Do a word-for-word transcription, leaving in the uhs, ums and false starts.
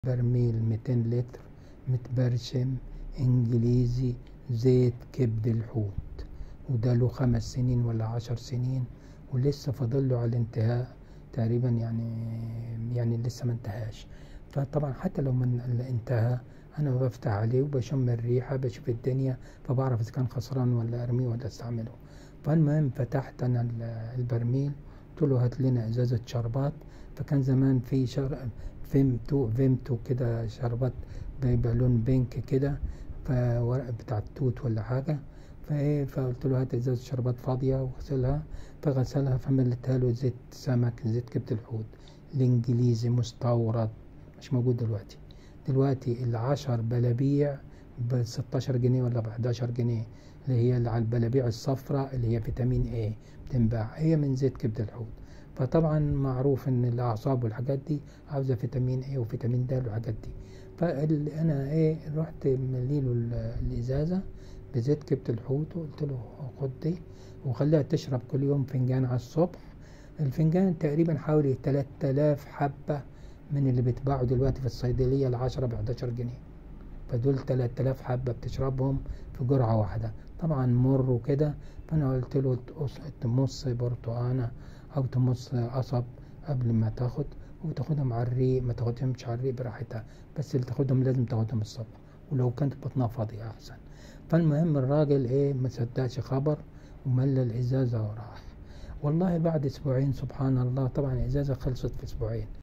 برميل ميتين لتر متبرشم انجليزي زيت كبد الحوت، وده له خمس سنين ولا عشر سنين ولسه فاضله على الانتهاء تقريبا، يعني يعني لسه ما انتهاش. فطبعا حتى لو من انتهى انا بفتح عليه وبشم الريحه بشوف الدنيا، فبعرف اذا كان خسران ولا ارميه ولا استعمله. فالمهم فتحت انا البرميل قلت له هات لنا ازازه شربات. فكان زمان في شر فيمتو فيمتو كده شربات بيبقى لون بينك كده، فورق بتاع التوت ولا حاجه. فايه فقلت له هات ازازه شربات فاضيه واغسلها. فغسلها فملتها له زيت سمك، زيت كبد الحوت الانجليزي مستورد مش موجود دلوقتي. دلوقتي العشر بلابيع ب ستاشر جنيه ولا ب حداشر جنيه، اللي هي اللي على البلابيع الصفراء اللي هي فيتامين ايه بتنباع، هي من زيت كبد الحوت. فطبعا معروف ان الاعصاب والحاجات دي عاوزه فيتامين ايه وفيتامين د والحاجات دي. فانا ايه رحت مليله الازازه بزيت كبد الحوت وقلت له خد دي وخليها تشرب كل يوم فنجان على الصبح. الفنجان تقريبا حوالي تلات آلاف حبه من اللي بيتباعوا دلوقتي في الصيدليه العشرة ب حداشر جنيه. فدول تلات آلاف حبه بتشربهم في جرعه واحده، طبعا مر وكده. فانا قلت له تمص برتقانه او تمص قصب قبل ما تاخد، وتاخدهم على الريق، ما تاخدهمش على الريق براحتها، بس اللي تاخدهم لازم تاخدهم الصبح، ولو كانت بطنها فاضيه احسن. فالمهم الراجل ايه ما صدقش خبر وملى الازازه وراح. والله بعد اسبوعين سبحان الله طبعا الازازه خلصت في اسبوعين.